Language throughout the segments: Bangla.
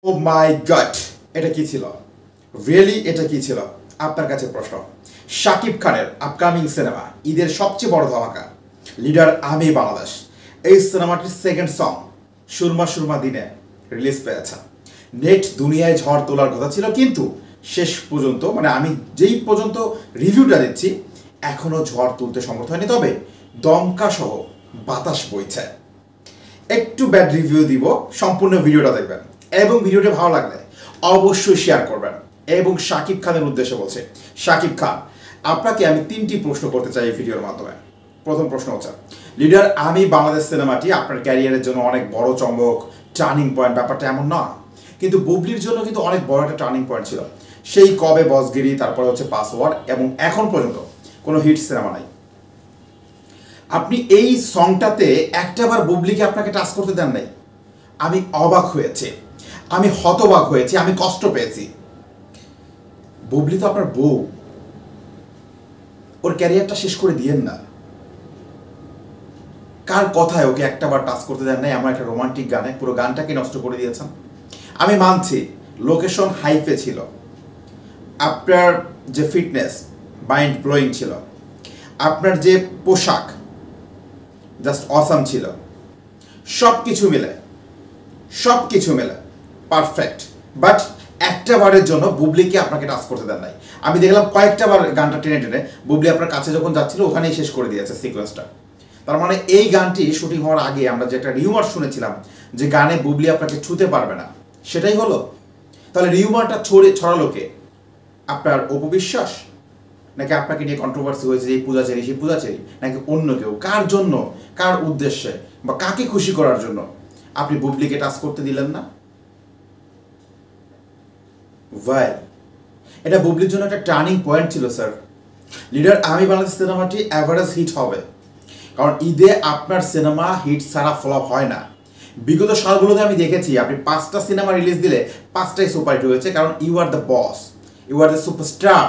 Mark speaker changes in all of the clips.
Speaker 1: ও মাই গড, এটা কি ছিল? রিয়েলি এটা কি ছিল? আপনার কাছে প্রশ্ন। শাকিব খানের আপকামিং সিনেমা ঈদের সবচেয়ে বড় ধামাকা লিডার আমি বাংলাদেশ। এই সিনেমাটির সেকেন্ড সং সুরমা সুরমা দিনে রিলিজ পেয়েছে। নেট দুনিয়ায় ঝড় তোলার কথা ছিল, কিন্তু শেষ পর্যন্ত আমি যেই পর্যন্ত রিভিউটা দিচ্ছি এখনও ঝড় তুলতে সমর্থ হয়নি। তবে দমকা সহ বাতাস বইছে। একটু ব্যাড রিভিউ দিব, সম্পূর্ণ ভিডিওটা দেখবেন এবং ভিডিওটা ভালো লাগলে অবশ্যই শেয়ার করবেন। এবং শাকিব খানের উদ্দেশ্যে বলছে, শাকিব খান, আপনাকে আমি 3টি প্রশ্ন করতে চাই এই ভিডিওর মাধ্যমে। প্রথম প্রশ্ন হচ্ছে, লিডার আমি বাংলাদেশ সিনেমাটি আপনার ক্যারিয়ারের জন্য অনেক বড় চমক, টার্নিং পয়েন্ট, ব্যাপারটা এমন না, কিন্তু বুবলির জন্য কিন্তু অনেক বড় একটা টার্নিং পয়েন্ট ছিল। সেই কবে বসগিরি, তারপরে হচ্ছে পাসওয়ার্ড, এবং এখন পর্যন্ত কোনো হিট সিনেমা নাই। আপনি এই সংটাতে একটাবার বুবলিকে আপনাকে টাচ করতে দেন নাই। আমি অবাক হয়েছি, আমি হতবাক হয়েছি, আমি কষ্ট পেয়েছি। বুবলি তো আপনার বউ, ওর ক্যারিয়ারটা শেষ করে দিয়েন না। কার কথায় ওকে একটাবার টাচ করতে দেন নাই? আমার একটা রোমান্টিক গানে পুরো গানটাকে নষ্ট করে দিয়েছেন। আমি মানছি লোকেশন হাইফে ছিল, আপনার যে ফিটনেস মাইন্ড ব্লোয়িং ছিল, আপনার যে পোশাক জাস্ট অসাম ছিল। সব কিছু মিলে পারফেক্ট, বাট একটা বারের জন্য বুবলিকে আপনাকে টাচ করতে দেন নাই। আমি দেখলাম কয়েকটা বার গানটা টেনে টেনে বুবলি আপনার কাছে যখন যাচ্ছিল ওখানেই শেষ করে দিয়েছে সিকোয়েন্সটা। তার মানে এই গানটি শুটিং হওয়ার আগে আমরা যে একটা রিউমার শুনেছিলাম যে গানে বুবলি আপনাকে ছুতে পারবে না, সেটাই হলো। তাহলে রিউমারটা ছড়ালো কে? আপনার অপবিশ্বাস, নাকি আপনাকে নিয়ে কন্ট্রোভার্সি হয়েছে এই পূজাচেরি সেই পূজাচেরি, নাকি অন্য কেউ? কার জন্য, কার উদ্দেশ্যে, বা কাকে খুশি করার জন্য আপনি বুবলিকে টাচ করতে দিলেন না? ভাই, এটা বুবলির জন্য একটা টার্নিং পয়েন্ট ছিল স্যার। লিডার আমি বাংলাদেশ সিনেমাটি অ্যাভারেজ হিট হবে, কারণ ঈদে আপনার সিনেমা হিট ছাড়া ফ্লপ হয় না। বিগত সালগুলোতে আমি দেখেছি আপনি 5টা সিনেমা রিলিজ দিলে 5টাই সুপারহিট হয়েছে, কারণ you are the boss, you are the superstar.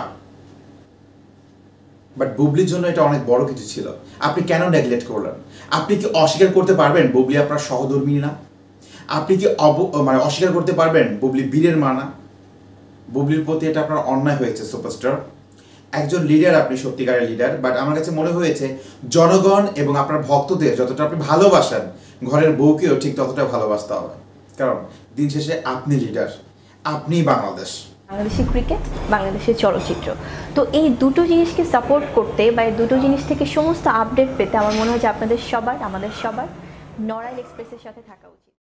Speaker 1: But বুবলির জন্য এটা অনেক বড় কিছু ছিল। আপনি কেন নেগলেক্ট করলেন? আপনি কি অস্বীকার করতে পারবেন বুবলি আপনার সহধর্মী না? আপনি কি অস্বীকার করতে পারবেন বুবলি বীরের মা না? বুবলির প্রতি এটা আপনার অন্যায় হয়েছে সুপারস্টার। একজন লিডার, আপনি সত্যিকারের লিডার, বাট আমার কাছে মনে হয়েছে জনগণ এবং আপনার ভক্তদের যতটা আপনি ভালোবাসেন, ঘরের বউকেও ঠিক ততটা ভালোবাসতে হবে। কারণ দিন শেষে আপনি লিডার, আপনি বাংলাদেশ।
Speaker 2: বাংলাদেশি ক্রিকেট, বাংলাদেশের চলচ্চিত্র, তো এই দুটো জিনিসকে সাপোর্ট করতে বা এই দুটো জিনিস থেকে সমস্ত আপডেট পেতে আমার মনে হয় যে আমাদের সবার নড়াইল এক্সপ্রেসের সাথে থাকা উচিত।